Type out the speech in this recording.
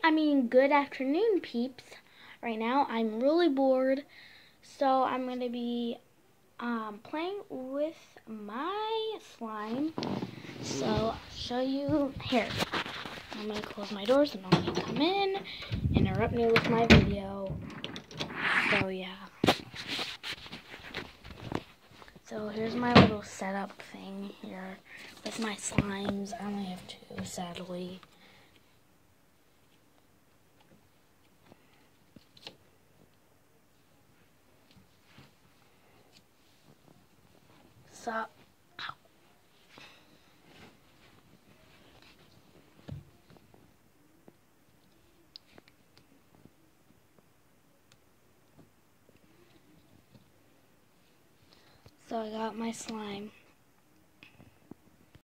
Good afternoon, peeps. Right now, I'm really bored, so I'm going to be playing with my slime. So, I'll show you here. I'm going to close my door so no one can come in, interrupt me with my video. So, yeah. So, here's my little setup thing here with my slimes. I only have two, sadly. So I got my slime.